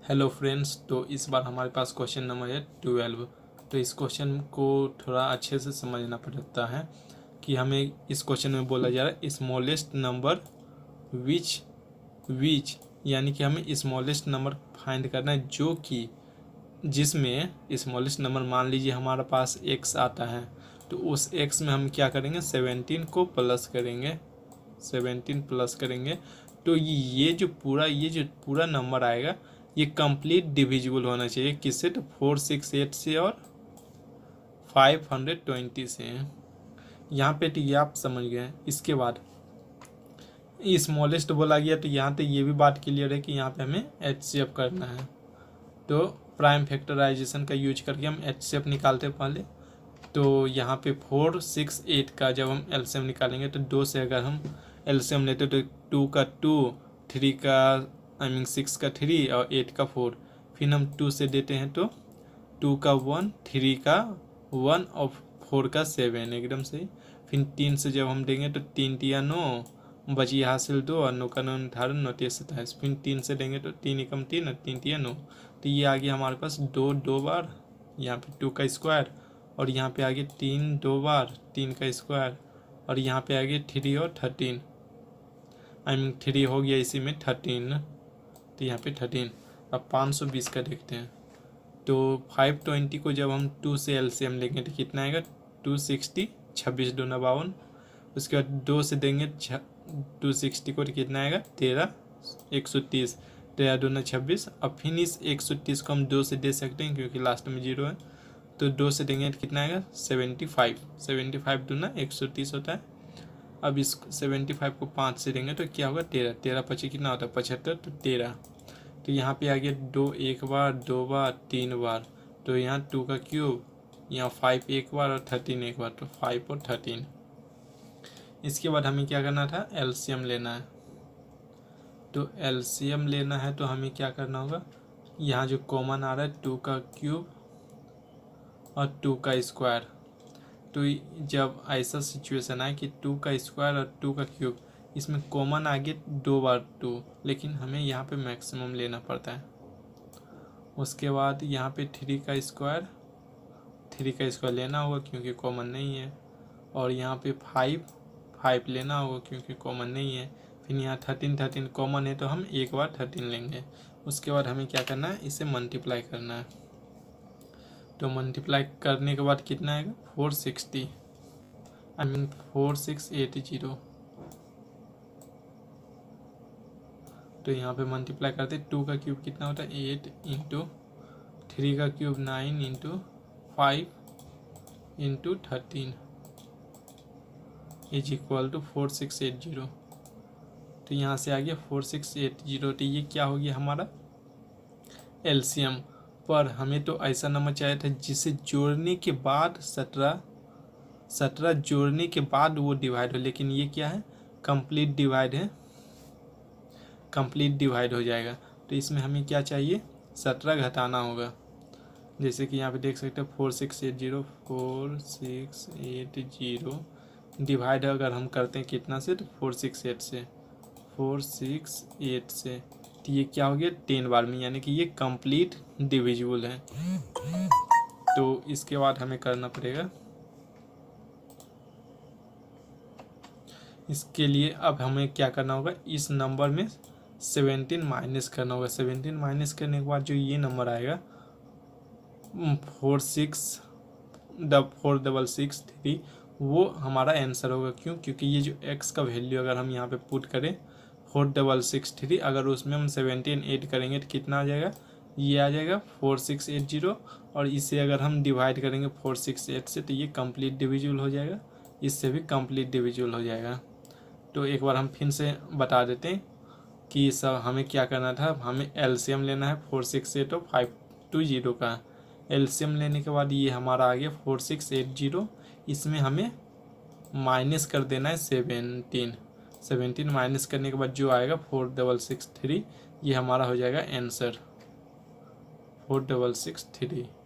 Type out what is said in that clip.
Hello friends, तो इस बार हमारे पास क्वेश्चन नंबर है 12। तो इस क्वेश्चन को थोड़ा अच्छे से समझना पड़ता है कि हमें इस क्वेश्चन में बोला जा रहा है स्मॉलेस्ट नंबर विच यानी कि हमें स्मॉलेस्ट नंबर फाइंड करना है जो कि जिसमें स्मॉलेस्ट नंबर मान लीजिए हमारे पास x आता है, तो उस x में हम क्या करेंगे 17 को प्लस करेंगे, 17 प्लस करेंगे। तो ये जो पूरा नंबर आएगा ये कंप्लीट डिविजिबल होना चाहिए किससे, तो 468 से और 520 से। यहाँ पे तो ये आप समझ गए। इसके बाद स्मॉलेस्ट बोला गया, तो यहाँ तो ये भी बात क्लियर है कि यहाँ पे हमें HCF करना है। तो प्राइम फैक्टराइजेशन का यूज करके हम HCF निकालते हैं पहले। तो यहाँ पे 468 का जब हम LCM निकालेंगे तो 2 से अगर हम LCM लेते तो 2 का 2, 3 का 6 का 3 और 8 का 4। फिर हम 2 से देते हैं तो 2 का 1, 3 का 1 और 4 का 7, एकदम सही। फिर 3 से जब हम देंगे तो 3 तिया 9, बची हासिल 2 और 9 का 9 18, 9 तिया 27। फिर 3 से देंगे तो 3 एकम 3 और 3 तिया 9। तो ये आ गया हमारे पास 2 बार, यहाँ पे 2 का स्क्वायर, और यहाँ पे आगे 3 2 बार 3 का स्क्वायर, और यहाँ पे आगे 3 और 13, 3 हो गया इसी में 13, तो यहाँ पे 13। अब 520 का देखते हैं। तो 520 को जब हम 2 से LCM लेंगे तो कितना आएगा 260, 26 दूना 52। उसके बाद 2 से देंगे 260 को तो कितना आएगा 13, 130, 13 दूना 26। अब फिर इस 130 को हम 2 से दे सकते हैं क्योंकि लास्ट में 0 है। तो 2 से देंगे तो कितना आएगा 75, 75 दूना 130 होता है। अब इस 75 को 5 से देंगे तो क्या होगा 13, 13 पची कितना होता है 75, तो 13। तो यहाँ पे आ गया 2 एक बार, 2 बार, 3 बार, तो यहाँ 2 का क्यूब, यहाँ 5 एक बार और 13 एक बार, तो 5 और 13। इसके बाद हमें क्या करना था LCM लेना है। तो LCM लेना है तो हमें क्या करना होगा, यहाँ जो कॉमन आ रहा है 2 का क्यूब और 2 का स्क्वायर। तो जब ऐसा सिचुएशन आए कि 2 का स्क्वायर और 2 का क्यूब, इसमें कॉमन आगे 2 बार 2, लेकिन हमें यहाँ पे मैक्सिमम लेना पड़ता है। उसके बाद यहाँ पे 3 का स्क्वायर लेना होगा क्योंकि कॉमन नहीं है, और यहाँ पे 5 लेना होगा क्योंकि कॉमन नहीं है। फिर यहाँ 13 कॉमन है तो हम एक बार 13 लेंगे। उसके बाद हमें क्या करना है, इसे मल्टीप्लाई करना है। तो मल्टीप्लाई करने के बाद कितना आएगा 460, 4680। तो यहाँ पे मल्टीप्लाई करते 2 का क्यूब कितना होता है 8 इंटू 3 का cube 9 into 5 into 13 is equal to 4680। तो यहाँ से आ गया 4680। तो ये क्या हो गया हमारा LCM। पर हमें तो ऐसा नंबर चाहिए था जिसे जोड़ने के बाद 17 जोड़ने के बाद वो डिवाइड हो, लेकिन ये क्या है कंप्लीट डिवाइड है, कंप्लीट डिवाइड हो जाएगा। तो इसमें हमें क्या चाहिए 17 घटाना होगा। जैसे कि यहाँ पे देख सकते हैं 4680 डिवाइड अगर हम करते हैं कितना से, तो 468 से, तो ये क्या हो गया 10 बार में, यानी कि ये कंप्लीट डिविजिबल है। तो इसके बाद हमें करना पड़ेगा, इसके लिए अब हमें क्या करना होगा, इस नंबर में 17 माइनस करना होगा। 17 माइनस करने के बाद जो ये नंबर आएगा 46663, वो हमारा आंसर होगा। क्यों, क्योंकि ये जो x का वैल्यू अगर हम यहाँ पे पुट करें 4663, अगर उसमें हम 17 ऐड करेंगे तो कितना आ जाएगा, ये आ जाएगा 4680, और इसे अगर हम डिवाइड करेंगे 468 से तो ये कंप्लीट डिविजिबल हो जाएगा, इससे भी कंप्लीट डिविजिबल हो जाएगा। तो एक बार हम फिर से बता देते हैं कि सब हमें क्या करना था। हमें LCM लेना है 468 और 520 का। LCM लेने के बाद ये हमारा आ गया 4680, इसमें हमें माइनस कर देना है 17 माइनस करने के बाद जो आएगा 4663, ये हमारा हो जाएगा आंसर 4663।